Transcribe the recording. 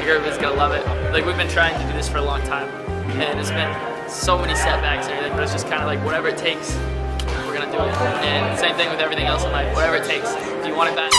everybody's gonna love it. Like, we've been trying to do this for a long time, and it's been so many setbacks and everything, but it's just kind of like whatever it takes, we're gonna do it. And same thing with everything else in life, whatever it takes. If you want it bad.